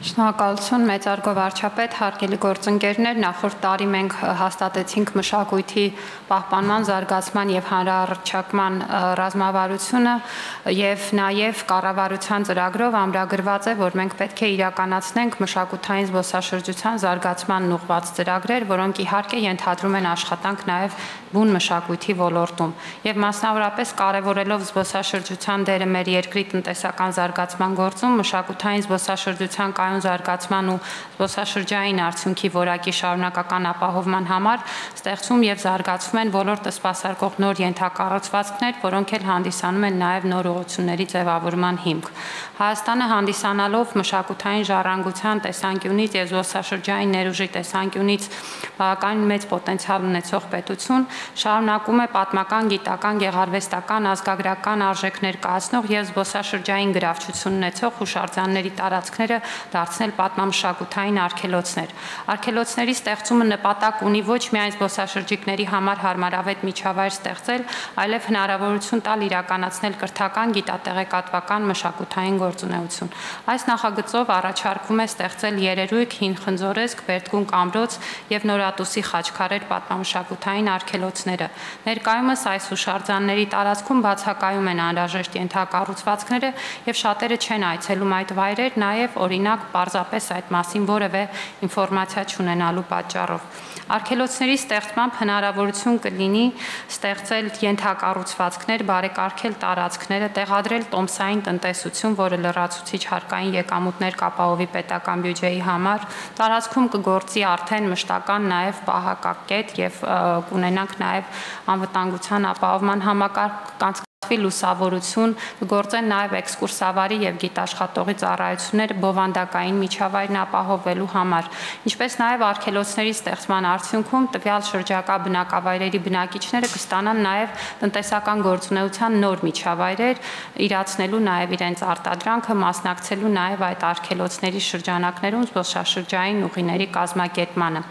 Շնորհակալություն մեծարգո վարչապետ, հարգելի գործընկերներ, նախորդ տարի մենք հաստատեցինք մշակույթի պահպանման, զարգացման եւ հանրահռչակման ռազմավարությունը եւ նաեւ կառավարության ծրագրով ամրագրված է, որ մենք պետք է իրականացնենք մշակութային զբոսաշրջության զարգացմանն ուղղված ծրագրեր, որոնք իհարկե ենթադրում են աշխատանք նաեւ բուն մշակույթի ոլորտում եւ մասնավորապես կարեւորելով զբոսաշրջության դերը մեր երկրի տնտեսական զարգացման գործում մշակութային զբոսաշրջության զարգացման ու զբոսաշրջային արդյունքի որակի շարունակական ապահովման համար ստեղծում եւ զարգացվում են ոլորտը սպասարկող նոր ենթակառուցվածքներ, որոնք էլ հանդիսանում են նաեւ նոր ուղղությունների ձևավորման հիմք։ Հայաստանը հանդիսանալով մշակութային ժառանգության տեսանկյունից եւ զբոսաշրջային ներուժի տեսանկյունից բավականին մեծ պոտենցիալ ունեցող պետություն, շարունակում է պատմական, գիտական, գեղարվեստական, ազգագրական արժեքներ կազմող եւ զբոսաշրջային գրավչություն ունեցող հուշարձանների տարածքները դարձնել պատմամշակութային արգելոցներ։ Արգելոցների ստեղծումը նպատակ ունի ոչ միայն զբոսաշրջիկների համար հարմարավետ միջավայր ստեղծել, այլև հնարավորություն տալ իրականացնել կրթական, գիտատեղեկատվական, մշակութային գործունեություն։ Այս նախագծով առաջարկվում է ստեղծել երերույթ, հին խնձորեսկ, Բերդգունք ամրոց եւ Նորատուսի Խաչքարեր պատմամշակութային արգելոցները։ Ներկայումս այս հուշարձանների տարածքում բացակայում են անհրաժեշտ ենթակառուցվածքները եւ շատերը չեն այցելում այդ վայրեր, նաեւ օրինակ պարզապես այդ մասին որևէ ինֆորմացիա չունենալու պատճառով։ Արգելոցների ստեղծմամբ հնարավորություն կլինի ստեղծել ենթակառուցվածքներ, բարեկարգել տարածքները, տեղադրել տոմսային տնտեսություն, որը լրացուցիչ հարկային եկամուտներ կապահովի պետական բյուջեի համար, տարածքում կգործի արդեն մշտական նաև պահակակետ եւ կունենանք նաև անվտանգության ապահովման համակարգ լուսավորություն, գործեն նաև էքսկուրսավարի եւ գիտաշխատողի ծառայություններ բովանդակային միջավայրն ապահովելու համար, ինչպես նաև արգելոցների ստեղծման արդյունքում տվյալ շրջակա բնակավայրերի բնակիչները կստանան նաև տնտեսական գործունեության նոր միջավայրեր, իրացնելու նաև իրենց արտադրանքը, մասնակցելու նաև այդ արգելոցների շրջանակներում զբոսաշրջային ուղիների կազմակերպմանը։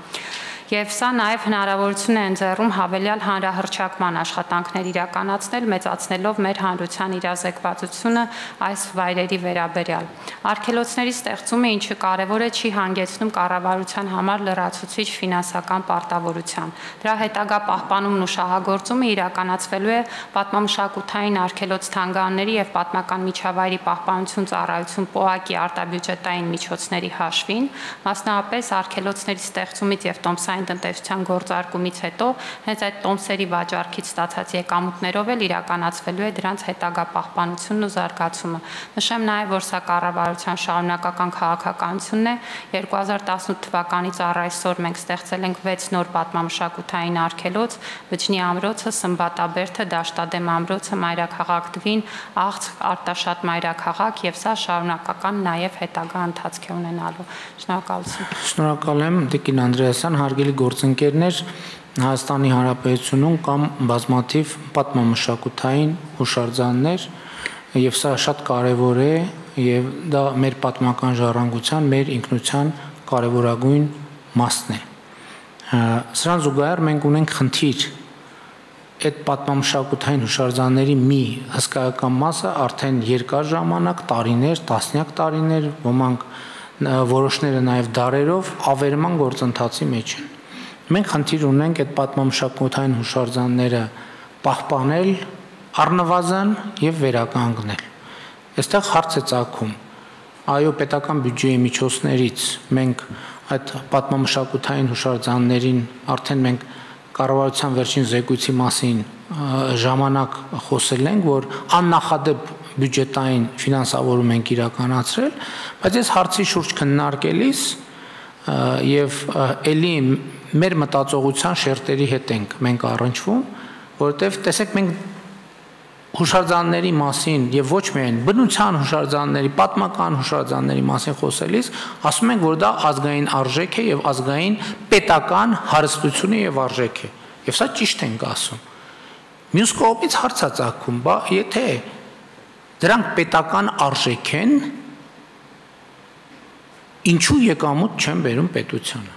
Եվ սա նաև հնարավորություն է ընձեռում հավելյալ հանրահռչակման աշխատանքներ իրականացնել, մեծացնելով մեր հանրության իրազեկվածությունը այս վայրերի վերաբերյալ։ Արգելոցների ստեղծումը, ինչը կարևոր է, չի հանգեցնում կառավարության համար լրացուցիչ ֆինանսական պարտավորության։ Դրա հետագա պահպանումն ու շահագործումը իրականացվելու է պատմամշակութային արգելոց թանգարանների եւ պատմական միջավայրի պահպանություն ծառայություն ՊՕԱԿ-ի արտաբյուջետային միջոցների հաշվին, մասնավորապես արգելոցների ստեղծումից եւ տոմսային տնտեսության գործարկումից հետո հենց այդ տոմսերի վաճառքից ստացած եկամուտներով էլ իրականացվելու է դրանց հետագա պահպանությունն ու զարգացումը։ Նշեմ նաև, որ սա կառավարության շարունակական քաղաքականությունն է։ 2018 թվականից առ այսօր մենք ստեղծել ենք 6 նոր պատմամշակութային արգելոց՝ Վճնի ամրոցը, Սմբատաբերդը, Դաշտադեմ ամրոցը, Մայրաքաղաք Դվին, Աղցք, Արտաշատ Մայրաքաղաք եւ սա շարունակական նաև հետագա ընթացք է ունենալու։ Շնորհակալություն։ Շնորհակալ եմ Տիկին Անդրեասյան, հարգելի գործընկերներ, Հայաստանի Հանրապետությունում կամ բազմաթիվ պատմամշակութային հուշարձաններ եւ սա շատ կարեւոր է եւ դա մեր պատմական ժառանգության, մեր ինքնության կարևորագույն մասն է։ Սրան զուգահեռ մենք ունենք խնդիր այդ պատմամշակութային հուշարձանների մի հսկայական մասը արդեն երկար ժամանակ, տարիներ, տասնյակ տարիներ, ոմանք որոշները նաև դարերով ավերման գործընթացի մեջ են։ Մենք խնդիր ունենք այդ պատմամշակութային հուշարձանները պահպանել, առնվազն եւ վերականգնել։ Այստեղ հարց է ծագում, այո, պետական բյուջեի միջոցներից մենք այդ պատմամշակութային հուշարձաններին արդեն մենք կառավարության վերջին զեկույցի մասին ժամանակ խոսել ենք, որ աննախադեպ բյուջետային ֆինանսավորում ենք իրականացրել, բայց այս հարցի շուրջ քննարկելիս եւ ելի մեր մտածողության շերտերի հետ ենք մենք առնչվում, որովհետեւ տեսեք մենք հուշարձանների մասին եւ ոչ միայն բնության հուշարձանների, պատմական հուշարձանների մասին խոսելիս ասում ենք, որ դա ազգային արժեք է եւ ազգային պետական հարստություն է եւ արժեք է։ Եվ սա ճիշտ ենք ասում։ Մյուս կողմից հարց է ծագում, բա եթե դրանք պետական արժեք են, ինչու եկամուտ չեն բերում պետությանը։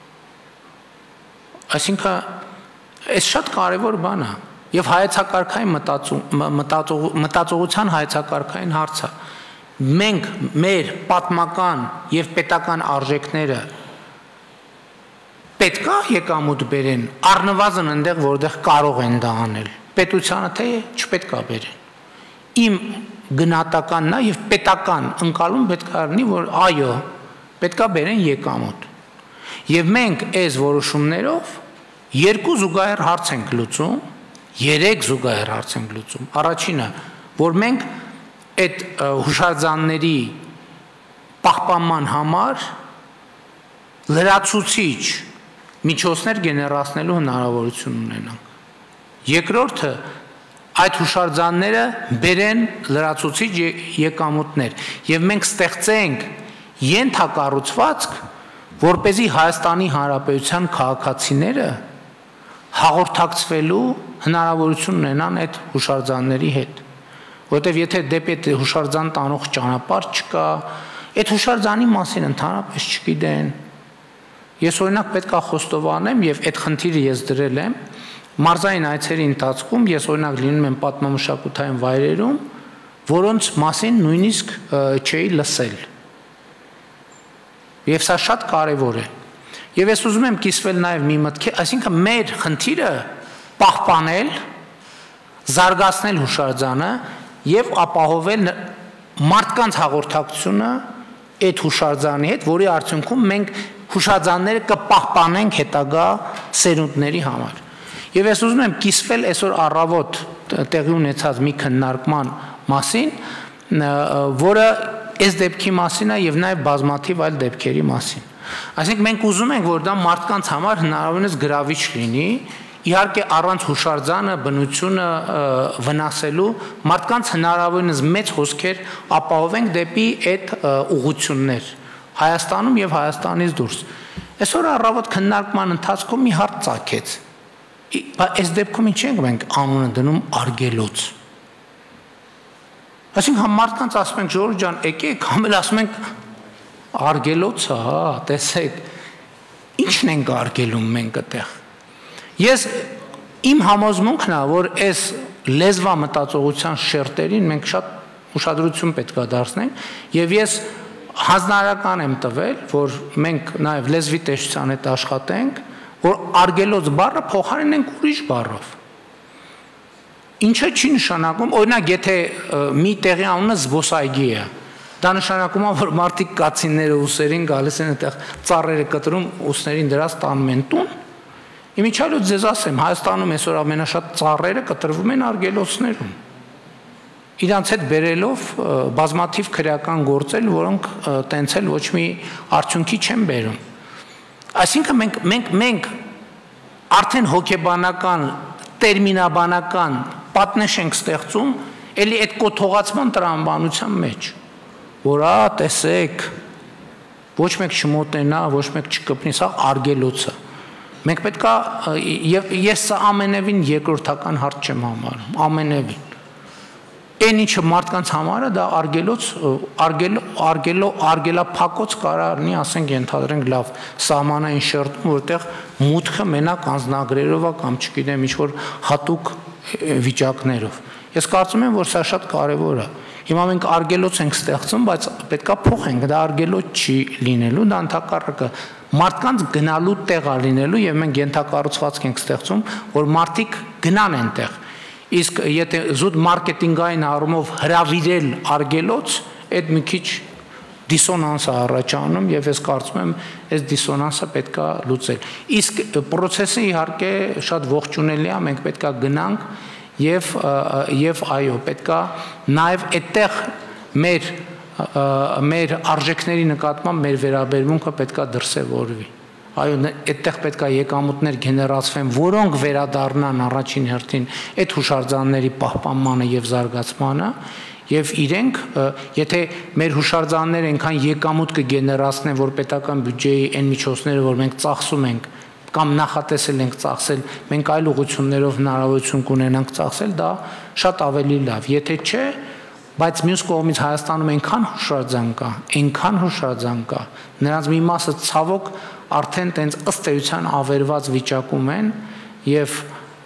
Այսինքն այս շատ կարևոր բան է եւ հայեցակարգային մտածողության հայեցակարգային հարց է։ մենք մեր պատմական եւ պետական արժեքները պետք է եկամուտ բերեն, առնվազն այնտեղ, որտեղ կարող են դա անել։ Պետությանը թե չպետք է բերեն։ Իմ գնահատականն է եւ պետական ընկալում պետք է լինի, որ այո, պետք է բերեն եկամուտ։ Եվ մենք այս որոշումներով երկու զուգահեռ հարց ենք լուծում, երեք զուգահեռ հարց ենք լուծում։ Առաջինը, որ մենք այդ հուշարձանների պահպանման համար լրացուցիչ միջոցներ գեներացնելու հնարավորություն ունենանք։ Երկրորդը, այդ հուշարձանները բերեն լրացուցիչ եկամուտներ եւ մենք ստեղծենք ենթակառուցվածք, որպեսզի Հայաստանի Հանրապետության քաղաքացիները հաղորդակցվելու հնարավորություն ունենան այդ հուշարձանների հետ։ Որտեւ եթե դեպի այդ հուշարձան տանող ճանապարհ չկա, այդ հուշարձանի մասին ընդհանրապես չգիտեն։ Ես օրինակ պետք է խոստովանեմ եւ այդ խնդիրը ես դրել եմ մարզային այցերի ընթացքում, ես օրինակ լինում եմ պատմամշակութային վայրերում, որոնց մասին նույնիսկ չէի լսել։ Եվ սա շատ կարևոր է։ Եվ ես ուզում եմ կիսվել նաեւ մի մտքի, այսինքն մեր խնդիրը պահպանել, զարգացնել հուշարձանը եւ ապահովել մարդկանց հաղորդակցությունը այդ հուշարձանի հետ, որի արդյունքում մենք հուշարձանները կպահպանենք հետագա սերունդների համար։ Եվ ես ուզում եմ կիսվել այսօր առավոտ տեղի ունեցած մի քննարկման մասին, որը այս դեպքի մասին է եւ նաեւ բազմաթիվ այլ դեպքերի մասին։ Այսինքն մենք ուզում ենք, որ դա մարդկանց համար հնարավորինս գրավիչ լինի, իհարկե առանց հուշարձանը, բնությունը վնասելու, մարդկանց հնարավորինս մեծ հոսքեր ապահովենք դեպի այդ ուղղություններ Հայաստանում եւ Հայաստանից դուրս։ Այսօր առավոտ քննարկման ընթացքում մի հարց ծագեց։ Այս դեպքում ինչ ենք մենք անունը դնում արգելոց։ Այսինքն մարդկանց ասում ենք Ժորժ ջան, եկեք, կամ էլ ասում ենք արգելոցը, հա, տեսեք, ի՞նչն ենք արգելում մենք այդտեղ։ Ես իմ համոզմունքն է, որ այս լեզվա մտածողության շերտերին մենք շատ ուշադրություն պետք է դարձնենք, եւ ես հանձնարարական եմ տվել, որ մենք նաեւ լեզվի տեսչության հետ աշխատենք, որ արգելոց բառը փոխարինենք ուրիշ բառով։ Ինչը չի նշանակում, օրինակ, եթե մի տեղի անունը զբոսայգի է, դա նշանակում է, որ մարդիկ կացինները ուսերին գալիս են այդտեղ ծառերը կտրում, ուսներին դրած տանում են տուն։ Իմիջիալոց ձեզ ասեմ, Հայաստանում այսօր ամենաշատ ծառերը կտրվում են արգելոցներում։ Իրանց հետ բերելով բազմաթիվ քրեական գործեր, որոնք տենց էլ ոչ մի արդյունքի չեն բերում։ Այսինքն մենք արդեն հոգեբանական, տերմինաբանական պատնեշ ենք ստեղծում, էլի այդ կոթողացման տրամաբանության մեջ, որ տեսեք, ոչ մեկ չմոտենա, ոչ մեկ չկպնի, սա արգելոցը։ Մենք պետք է, եւ ես սա ամենևին երկրորդական հարց չեմ համարում, ամենևին։ Այն ինչը մարդկանց համար է, դա արգելափակոց կարող լինի, ասենք ենթադրենք լավ սահմանային շերտում, որտեղ մուտքը մենակ անձնագրերով է կամ չգիտեմ ինչ-որ հատուկ վիճակներով։ Ես կարծում եմ, որ սա շատ կարևոր է։ Հիմա մենք արգելոց ենք ստեղծում, բայց պետքա փոխենք, դա արգելոց չի լինելու, դա ընդհակառակը մարդկանց գնալու տեղ է լինելու եւ մենք ենթակառուցվածք ենք ստեղծում, որ մարդիկ գնան այնտեղ։ Իսկ եթե զուտ մարքեթինգային առումով հրավիրել արգելոց, այդ մի քիչ դիսոնանս է առաջանում եւ ես կարծում եմ, այս դիսոնանսը պետքա լուծել։ Իսկ process-ը իհարկե շատ ողջունելի է, մենք պետքա գնանք եւ այո, պետքա նաեւ այդտեղ մեր արժեքների նկատմամբ մեր վերաբերմունքը պետքա դրսևորվի։ Այո, այդտեղ պետք է եկամուտներ գեներացվեն, որոնք վերադառնան առաջին հերթին այդ հուշարձանների պահպանմանը եւ զարգացմանը, եւ իրենք, եթե մեր հուշարձանները այնքան եկամուտ կգեներացնեն, որ պետական բյուջեի այն միջոցները, որ մենք ծախսում ենք կամ նախատեսել ենք ծախսել, մենք այլ ուղղություններով հնարավորություն կունենանք ծախսել, դա շատ ավելի լավ։ Եթե չէ, բայց մյուս կողմից Հայաստանում այնքան հուշարձան կա, նրանց մի մասը ցավոք արդեն տենց ըստ էության ավերված վիճակում են եւ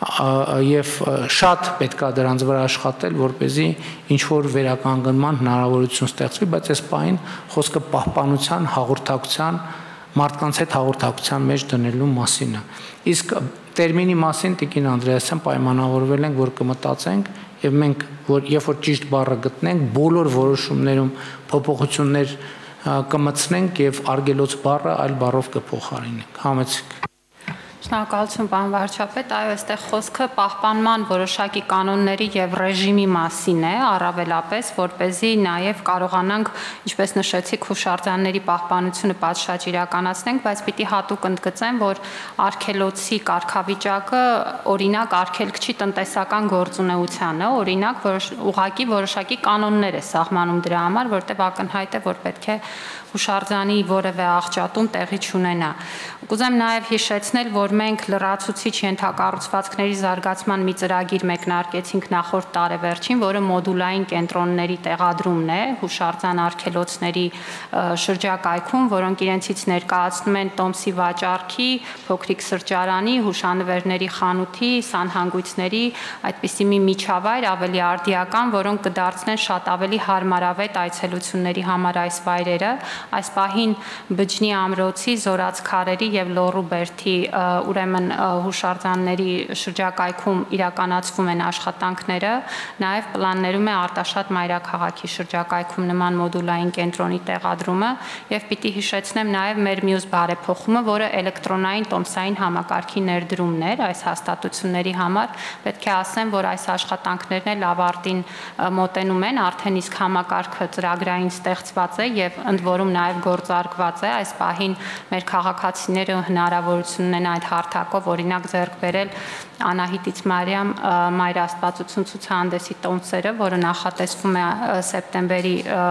եւ շատ պետքա դրանց վրա աշխատել, որպեսզի ինչ որ վերականգնման հնարավորություն ստեղծվի, բայց այս պահին խոսքը պահպանության, հաղորդակցության, մարդկանց հետ հաղորդակցության մեջ դնելու մասին է։ Իսկ տերմինի մասին Տիկին Անդրեասյան պայմանավորվել ենք, որ կմտածենք եւ մենք որ երբ որ ճիշտ բառը գտնենք, բոլոր որոշումներում փոփոխություններ կմտցնենք եւ արգելոց բառը այլ բառով կփոխարինենք։ Համեցեք։ Շնորհակալություն, պարոն վարչապետ, այո, այստեղ խոսքը պահպանման որոշակի կանոնների եւ ռեժիմի մասին է, առավելապես, որպեսզի նաեւ կարողանանք, ինչպես նշեցիք, հուշարձանների պահպանությունը պատշաճ իրականացնենք, բայց պիտի հատուկ ընդգծեմ, որ արգելոցի կարգավիճակը օրինակ արգելք չի տնտեսական գործունեությանը, օրինակ ուղղակի որոշակի կանոններ է սահմանում դրա համար, որտեղ ակնհայտ է, որ պետք է հուշարձանի որևէ աղճատում տեղի չունենա։ Կուզեմ նաև հիշեցնել, որ մենք լրացուցիչ ենթակառուցվածքների զարգացման մի ծրագիր մեկնարկեցինք նախորդ տարեվերջին, որը մոդուլային կենտրոնների տեղադրումն է հուշարձան արգելոցների շրջակայքում, որոնք իրենցից ներկայացնում են տոմսի վաճառքի, փոքրիկ սրճարանի, հուշանվերների խանութի, սանհանգույցների այդպիսի մի միջավայր ավելի արդիական, որոնք կդարձնեն շատ ավելի հարմարավետ այցելությունների համար այս վայրերը։ Այս պահին Բջնի ամրոցի, Զորաց քարերի եւ Լոռու բերդի ուրեմն հուշարձանների շրջակայքում իրականացվում են աշխատանքները, նաեւ պլաններում է Արտաշատ մայրաքաղաքի շրջակայքում նման մոդուլային կենտրոնի տեղադրումը եւ պիտի հիշեցնեմ նաեւ մեր մյուս բարեփոխումը, որը էլեկտրոնային տոմսային համակարգի ներդրումն էր այս հաստատությունների համար։ Պետք է ասեմ, որ այս աշխատանքներն էլ ավարտին մոտենում են, արդեն իսկ համակարգը ծրագրային ստեղծված է եւ ընդ որում նաև գործարկված է, այս պահին մեր քաղաքացիները հնարավորություն ունեն այդ հարթակով օրինակ ձեռք բերել Անահիտից Մարիամ մայրաստվածություն ցուցահանդեսի տոմսերը, որը նախատեսվում է սեպտեմբերի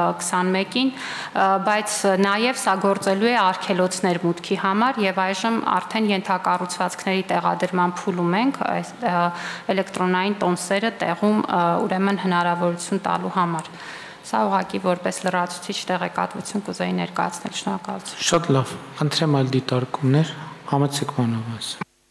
21-ին, բայց նաև սա գործելու է արգելոցներ մուտքի համար եւ այժմ արդեն ենթակառուցվածքների տեղադրման փուլում ենք այս էլեկտրոնային տոմսերը տեղում ուրեմն հնարավորություն տալու համար։ Սա ուղղակի որպես լրացուցիչ տեղեկատվություն կուզեի ներկայացնել, շնորհակալություն։ Շատ լավ, խնդրեմ այլ դիտարկումներ, Համեցեք Մանավաս։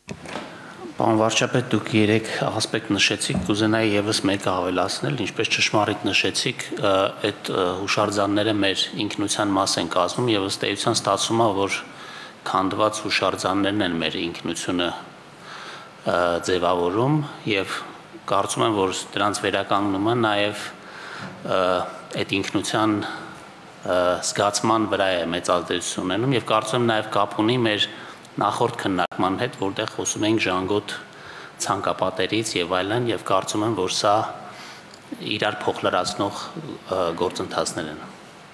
Պարոն վարչապետ, դուք 3 ասպեկտ նշեցիք, կուզենայի եւս մեկը ավելացնել, ինչպես ճշմարիտ նշեցիք, այդ հուշարձանները մեր ինքնության մաս են կազմում եւ ըստ էության ստացվում է, որ քանդված հուշարձաններն են մեր ինքնությունը ձևավորում եւ կարծում եմ, որ դրանց վերականգնումը նաեւ այդ ինքնության զգացման վրա է մեծ ազդեցություն ունենում եւ կարծում եմ նաեւ կապ ունի մեր նախորդ քննարկման հետ, որտեղ խոսում ենք ժանգոտ ցանկապատերից եւ այլն եւ կարծում եմ, որ սա իրար փոխլրացնող գործընթացներ են։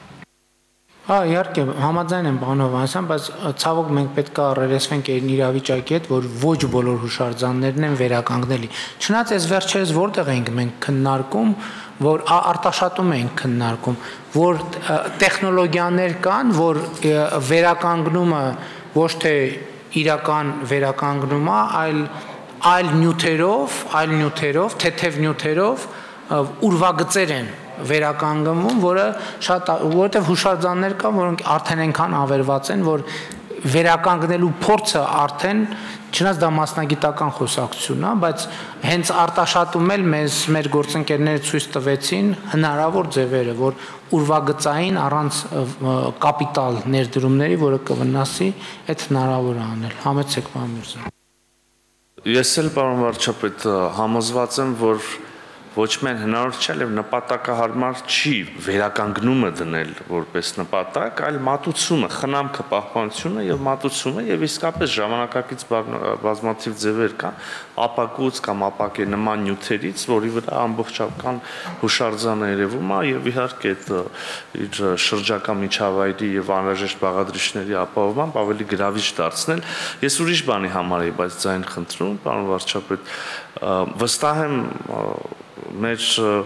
Իհարկե, համաձայն եմ պարոն Հովհաննիսյան, բայց ցավոք մենք պետք է առերեսվենք այն իրավիճակի հետ, որ ոչ բոլոր հուշարձաններն են վերականգնելի։ Չնայած այս վերջերս որտեղ ենք մենք քննարկում, որ Արտաշատում ենք քննարկում, որ տեխնոլոգիաներ կան, որ վերականգնումը ոչ թե իրական վերականգնում է, այլ նյութերով, թեթև նյութերով ուրվագծեր են վերականգնվում, որովհետև հուշարձաններ կան, որոնք արդեն այնքան ավերված են, որ վերականգնելու փորձը արդեն չնայած դա մասնագիտական խոսակցություն է, բայց հենց Արտաշատում էլ մեր գործընկերները ցույց տվեցին հնարավոր ձևերը, որ ուրվագծային առանց կապիտալ ներդրումների, որը կվնասի, այդ հնարավոր է անել։ Համեցեք պարոն Միրզոյան։ Ես էլ պարոն վարչապետ համոզված եմ, որ ոչ միայն հնարավոր չէ, այլև նպատակահարմար չի վերականգնումը դնել որպես նպատակ, այլ մատուցումը, խնամքը, պահպանությունը եւ մատուցումը եւ իսկապես ժամանակակից բազմաթիվ ձևեր կան, ապակուց կամ ապակե նման նյութերից, որի վրա ամբողջական հուշարձանը երևում է եւ իհարկե իր շրջակա միջավայրի եւ անհրաժեշտ բաղադրիչների ապահովմամբ ավելի գրավիչ դարձնել։ Ես ուրիշ բանի համար եմ, բայց ձայն խնդրում, պարոն վարչապետ, վստահ եմ մեր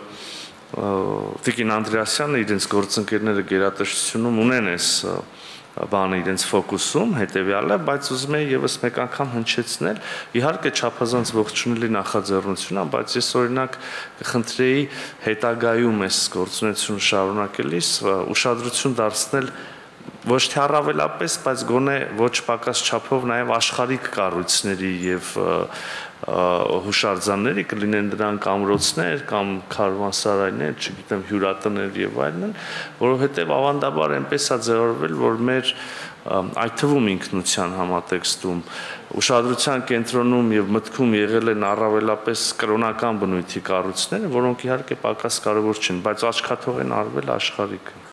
Տիկին Անդրեասյանը իրենց գործընկերները գերատեսչությունում ունեն այս բանը իրենց ֆոկուսում, հետեւյալը, բայց ուզում եմ եւս մեկ անգամ հնչեցնել, իհարկե չափազանց ողջունելի նախաձեռնություն է, բայց ես օրինակ կխնդրեի հետագայում այս գործունեությունը շարունակելիս ուշադրություն դարձնել ոչ թե առավելապես, բայց գոնե ոչ պակաս չափով նաև աշխարհիկ կառույցների եւ հուշարձանների կլինեն դրանք ամրոցներ կամ քարավանսարայներ, չգիտեմ, հյուրատներ եւ այլն, որովհետեւ ավանդաբար այնպես է ձևավորվել, որ մեր այդ թվում ինքնության համատեքստում ուշադրության կենտրոնում եւ մտքում եղել են առավելապես կրոնական բնույթի կառույցները, որոնք իհարկե պակաս կարեւոր չեն, բայց աչքաթող են արվել աշխարհիկ